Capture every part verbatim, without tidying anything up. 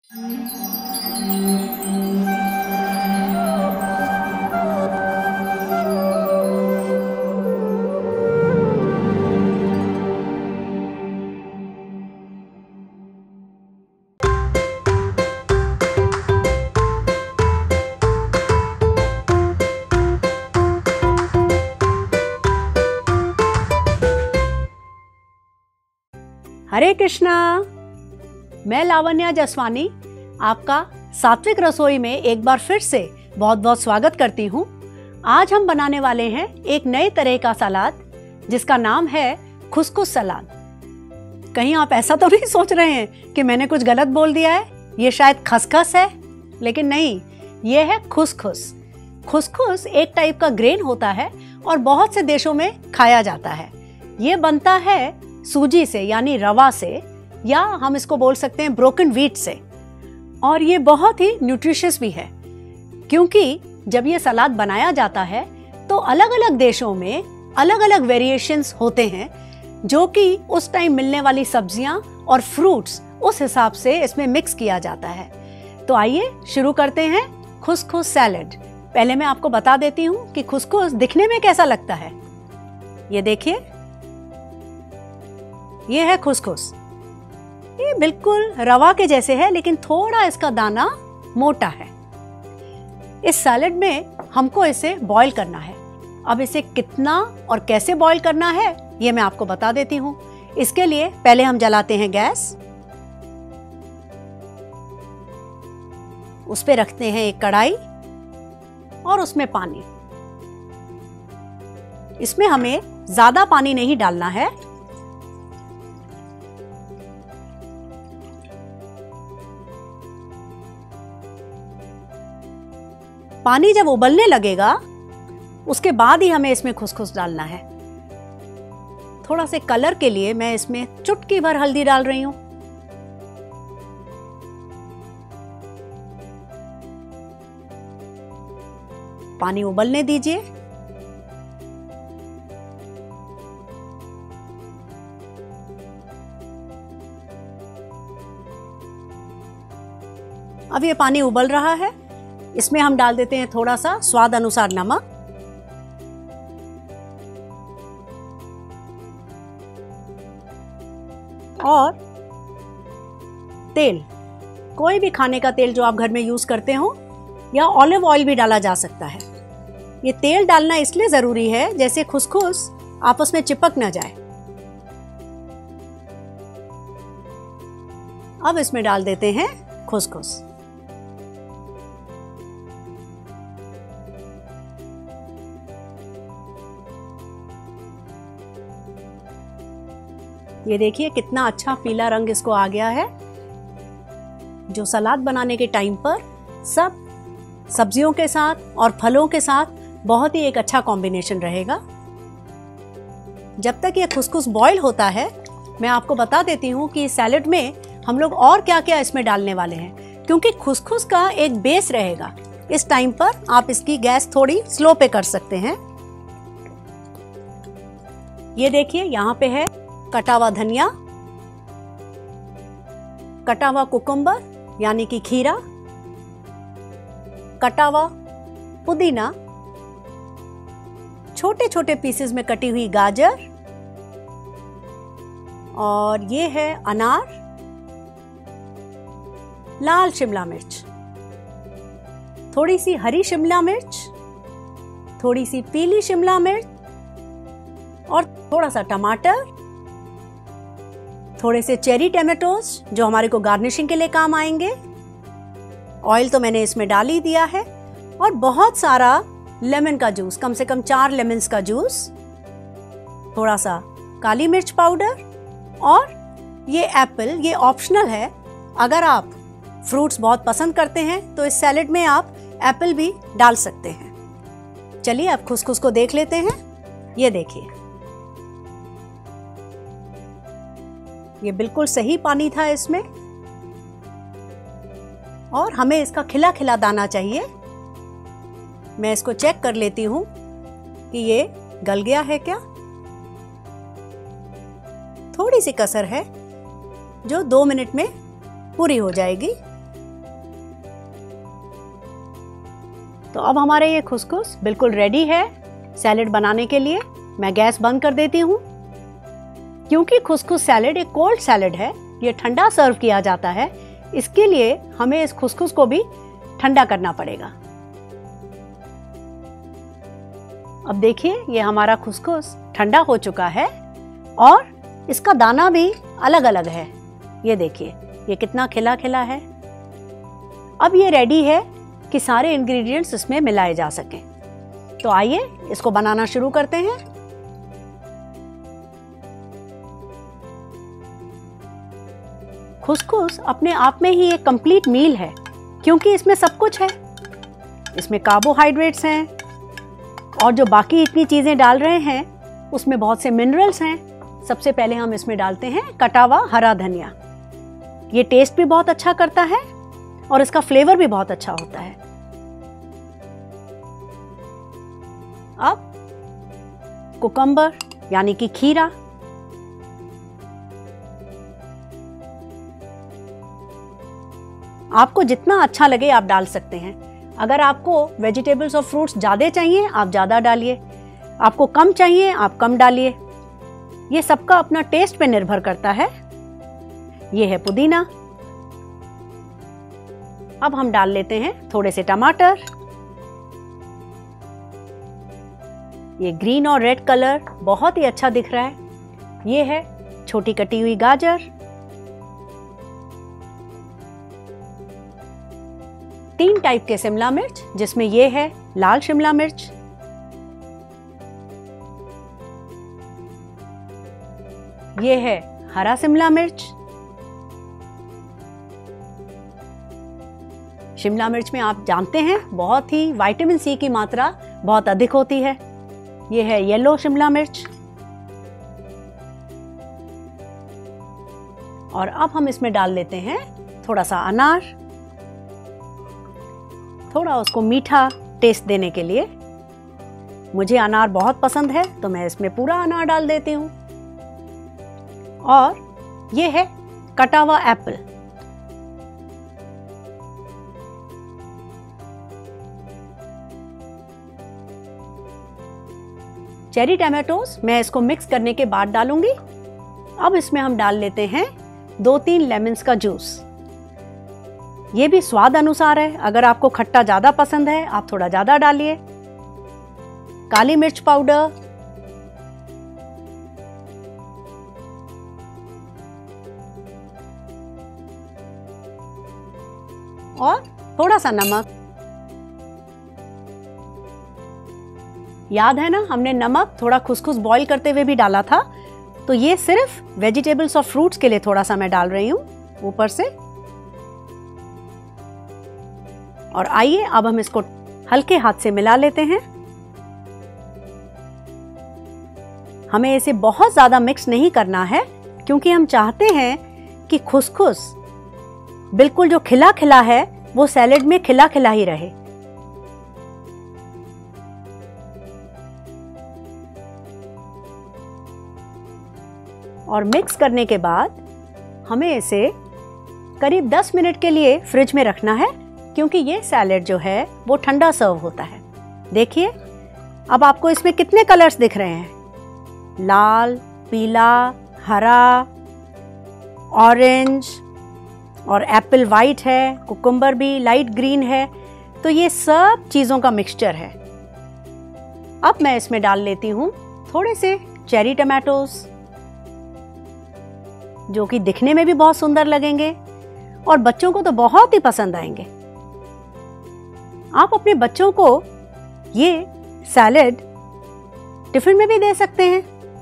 हरे कृष्णा। मैं लावण्या जसवानी आपका सात्विक रसोई में एक बार फिर से बहुत बहुत स्वागत करती हूँ। आज हम बनाने वाले हैं एक नए तरह का सलाद जिसका नाम है खुसखुस सलाद। कहीं आप ऐसा तो नहीं सोच रहे हैं कि मैंने कुछ गलत बोल दिया है, ये शायद खसखस है, लेकिन नहीं, ये है खुसखुस। खुसखुस एक टाइप का ग्रेन होता है और बहुत से देशों में खाया जाता है। ये बनता है सूजी से यानी रवा से, या हम इसको बोल सकते हैं ब्रोकन व्हीट से। और ये बहुत ही न्यूट्रिशियस भी है, क्योंकि जब ये सलाद बनाया जाता है तो अलग अलग देशों में अलग अलग वेरिएशंस होते हैं, जो कि उस टाइम मिलने वाली सब्जियां और फ्रूट्स उस हिसाब से इसमें मिक्स किया जाता है। तो आइए शुरू करते हैं खुसखुस सैलेड। पहले मैं आपको बता देती हूँ कि खुसखुस दिखने में कैसा लगता है। ये देखिए, ये है खुसखुस। ये बिल्कुल रवा के जैसे है, लेकिन थोड़ा इसका दाना मोटा है। इस सैलेड में हमको इसे बॉईल करना है। अब इसे कितना और कैसे बॉईल करना है ये मैं आपको बता देती हूँ। इसके लिए पहले हम जलाते हैं गैस, उस पे रखते हैं एक कढ़ाई और उसमें पानी। इसमें हमें ज्यादा पानी नहीं डालना है। पानी जब उबलने लगेगा उसके बाद ही हमें इसमें खुसखुस डालना है। थोड़ा से कलर के लिए मैं इसमें चुटकी भर हल्दी डाल रही हूं। पानी उबलने दीजिए। अब ये पानी उबल रहा है, इसमें हम डाल देते हैं थोड़ा सा स्वाद अनुसार नमक, और तेल। कोई भी खाने का तेल जो आप घर में यूज करते हो, या ऑलिव ऑयल भी डाला जा सकता है। ये तेल डालना इसलिए जरूरी है जैसे खुसखुस आपस में चिपक ना जाए। अब इसमें डाल देते हैं खुसखुस। ये देखिए कितना अच्छा पीला रंग इसको आ गया है, जो सलाद बनाने के टाइम पर सब सब्जियों के साथ और फलों के साथ बहुत ही एक अच्छा कॉम्बिनेशन रहेगा। जब तक ये खुसखुस बॉईल होता है, मैं आपको बता देती हूँ कि सैलेड में हम लोग और क्या क्या इसमें डालने वाले हैं, क्योंकि खुसखुस का एक बेस रहेगा। इस टाइम पर आप इसकी गैस थोड़ी स्लो पे कर सकते हैं। ये देखिए, यहाँ पे है कटा हुआ धनिया, कटा हुआ कुकुम्बर यानी कि खीरा, कटा हुआ पुदीना, छोटे छोटे पीसेस में कटी हुई गाजर, और ये है अनार, लाल शिमला मिर्च, थोड़ी सी हरी शिमला मिर्च, थोड़ी सी पीली शिमला मिर्च, और थोड़ा सा टमाटर, थोड़े से चेरी टमाटोज जो हमारे को गार्निशिंग के लिए काम आएंगे। ऑयल तो मैंने इसमें डाल ही दिया है, और बहुत सारा लेमन का जूस, कम से कम चार लेमन्स का जूस, थोड़ा सा काली मिर्च पाउडर, और ये एप्पल, ये ऑप्शनल है। अगर आप फ्रूट्स बहुत पसंद करते हैं तो इस सैलेड में आप एप्पल भी डाल सकते हैं। चलिए अब खुसखुस को देख लेते हैं। ये देखिए, ये बिल्कुल सही पानी था इसमें, और हमें इसका खिला खिला दाना चाहिए। मैं इसको चेक कर लेती हूँ कि ये गल गया है क्या। थोड़ी सी कसर है जो दो मिनट में पूरी हो जाएगी। तो अब हमारे ये खुसखुस बिल्कुल रेडी है सैलेड बनाने के लिए। मैं गैस बंद कर देती हूँ। क्योंकि खुसखुस सैलेड एक कोल्ड सैलेड है, ये ठंडा सर्व किया जाता है, इसके लिए हमें इस खुसखुस को भी ठंडा करना पड़ेगा। अब देखिए ये हमारा खुसखुस ठंडा हो चुका है और इसका दाना भी अलग अलग है। ये देखिए ये कितना खिला खिला है। अब ये रेडी है कि सारे इंग्रेडिएंट्स इसमें मिलाए जा सकें। तो आइए इसको बनाना शुरू करते हैं। खुसखुस अपने आप में ही एक कंप्लीट मील है, क्योंकि इसमें सब कुछ है। इसमें कार्बोहाइड्रेट्स हैं और जो बाकी इतनी चीजें डाल रहे हैं उसमें बहुत से मिनरल्स हैं। सबसे पहले हम इसमें डालते हैं कटा हुआ हरा धनिया। ये टेस्ट भी बहुत अच्छा करता है और इसका फ्लेवर भी बहुत अच्छा होता है। अब कुकम्बर यानी कि खीरा, आपको जितना अच्छा लगे आप डाल सकते हैं। अगर आपको वेजिटेबल्स और फ्रूट्स ज़्यादा चाहिए आप ज़्यादा डालिए, आपको कम चाहिए आप कम डालिए। ये सबका अपना टेस्ट पे निर्भर करता है। ये है पुदीना। अब हम डाल लेते हैं थोड़े से टमाटर। ये ग्रीन और रेड कलर बहुत ही अच्छा दिख रहा है। ये है छोटी कटी हुई गाजर, तीन टाइप के शिमला मिर्च, जिसमें ये है लाल शिमला मिर्च, ये है हरा शिमला मिर्च। शिमला मिर्च में आप जानते हैं बहुत ही विटामिन सी की मात्रा बहुत अधिक होती है। ये है येलो शिमला मिर्च। और अब हम इसमें डाल लेते हैं थोड़ा सा अनार, थोड़ा उसको मीठा टेस्ट देने के लिए। मुझे अनार बहुत पसंद है तो मैं इसमें पूरा अनार डाल देती हूँ। और ये है कटा हुआ एप्पल। चेरी टमाटोस मैं इसको मिक्स करने के बाद डालूंगी। अब इसमें हम डाल लेते हैं दो तीन लेमन्स का जूस। ये भी स्वाद अनुसार है, अगर आपको खट्टा ज्यादा पसंद है आप थोड़ा ज्यादा डालिए। काली मिर्च पाउडर, और थोड़ा सा नमक। याद है ना हमने नमक थोड़ा खुसखुस बॉईल करते हुए भी डाला था, तो ये सिर्फ वेजिटेबल्स और फ्रूट्स के लिए थोड़ा सा मैं डाल रही हूं ऊपर से। और आइए अब हम इसको हल्के हाथ से मिला लेते हैं। हमें इसे बहुत ज्यादा मिक्स नहीं करना है, क्योंकि हम चाहते हैं कि खुसखुस बिल्कुल जो खिला खिला है वो सैलेड में खिला खिला ही रहे। और मिक्स करने के बाद हमें इसे करीब दस मिनट के लिए फ्रिज में रखना है, क्योंकि ये सैलेड जो है वो ठंडा सर्व होता है। देखिए अब आपको इसमें कितने कलर्स दिख रहे हैं, लाल, पीला, हरा, ऑरेंज, और एप्पल वाइट है, कुकुम्बर भी लाइट ग्रीन है। तो ये सब चीजों का मिक्सचर है। अब मैं इसमें डाल लेती हूँ थोड़े से चेरी टमाटोस, जो कि दिखने में भी बहुत सुंदर लगेंगे और बच्चों को तो बहुत ही पसंद आएंगे। आप अपने बच्चों को ये सैलेड टिफिन में भी दे सकते हैं।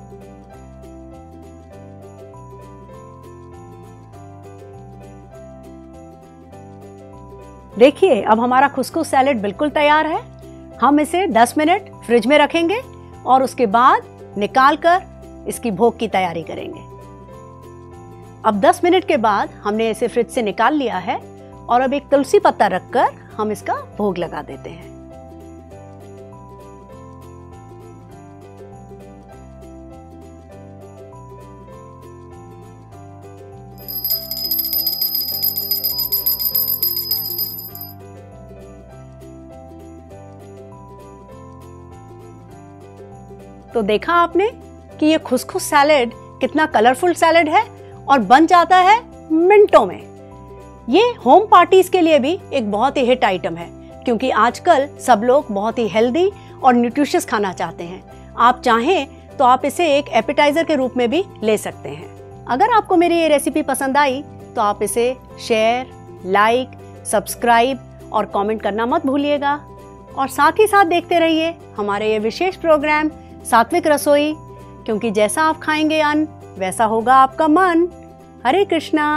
देखिए अब हमारा खुसखुस सैलेड बिल्कुल तैयार है। हम इसे दस मिनट फ्रिज में रखेंगे और उसके बाद निकाल कर इसकी भोग की तैयारी करेंगे। अब दस मिनट के बाद हमने इसे फ्रिज से निकाल लिया है और अब एक तुलसी पत्ता रखकर हम इसका भोग लगा देते हैं। तो देखा आपने कि ये खुसखुस सैलेड कितना कलरफुल सैलेड है और बन जाता है मिनटों में। ये होम पार्टीज के लिए भी एक बहुत ही हिट आइटम है, क्योंकि आजकल सब लोग बहुत ही हेल्दी और न्यूट्रिशियस खाना चाहते हैं। आप चाहें तो आप इसे एक एपेटाइजर के रूप में भी ले सकते हैं। अगर आपको मेरी ये रेसिपी पसंद आई तो आप इसे शेयर, लाइक, सब्सक्राइब और कमेंट करना मत भूलिएगा। और साथ ही साथ देखते रहिए हमारे ये विशेष प्रोग्राम सात्विक रसोई, क्योंकि जैसा आप खाएंगे अन्न वैसा होगा आपका मन। हरे कृष्णा।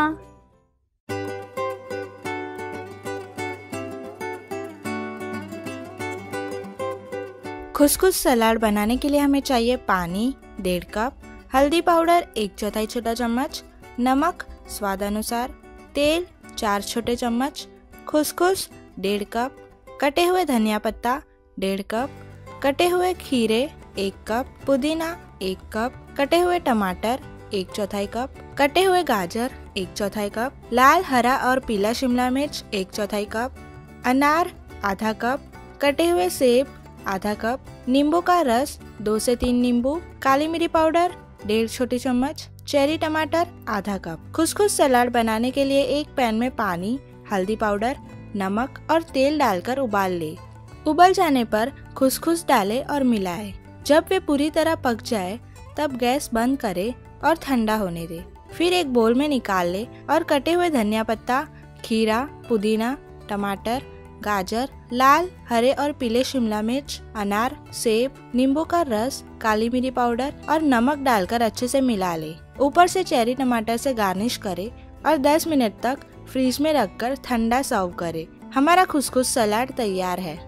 खुसखुस सलाद बनाने के लिए हमें चाहिए पानी डेढ़ कप, हल्दी पाउडर एक चौथाई छोटा चम्मच, नमक स्वाद अनुसार, तेल चार छोटे चम्मच, खुसखुस डेढ़ कप, कटे हुए धनिया पत्ता डेढ़ कप, कटे हुए खीरे एक कप, पुदीना एक कप, कटे हुए टमाटर एक चौथाई कप, कटे हुए गाजर एक चौथाई कप, लाल हरा और पीला शिमला मिर्च एक चौथाई कप, अनार आधा कप, कटे हुए सेब आधा कप, नींबू का रस दो से तीन नींबू, काली मिरी पाउडर डेढ़ छोटी चम्मच, चेरी टमाटर आधा कप। खुसखुस सलाद बनाने के लिए एक पैन में पानी, हल्दी पाउडर, नमक और तेल डालकर उबाल ले। उबल जाने पर खुसखुस डालें और मिलाएं। जब वे पूरी तरह पक जाए तब गैस बंद करें और ठंडा होने दे। फिर एक बोल में निकाल ले और कटे हुए धनिया पत्ता, खीरा, पुदीना, टमाटर, गाजर, लाल हरे और पीले शिमला मिर्च, अनार, सेब, नींबू का रस, काली मिरी पाउडर और नमक डालकर अच्छे से मिला ले। ऊपर से चेरी टमाटर से गार्निश करें और दस मिनट तक फ्रीज में रखकर ठंडा सर्व करें। हमारा खुसखुस सलाद तैयार है।